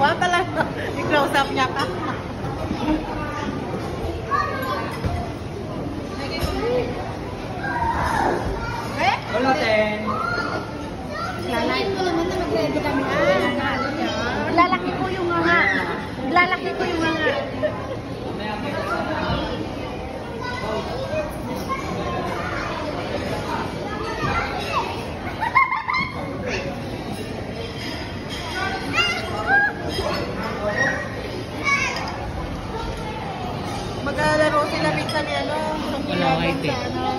Wala talaga. I-close up niya ka. Eh? Wala, ten. Lalaki ko naman na mag-ready kami. Lalaki ko yung nga. Lalaki ko yung nga. Maglalaro sila minsan ni ano. Wala, kahit eh.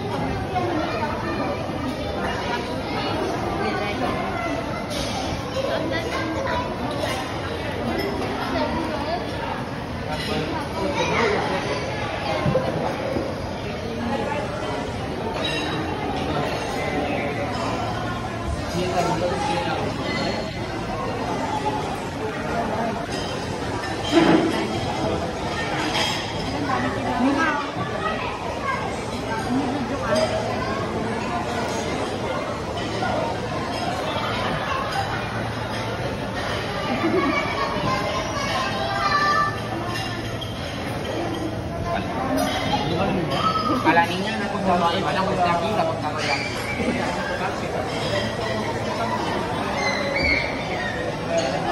Kala niya na kung gawin mo lang kung lagi na kung gawin lang.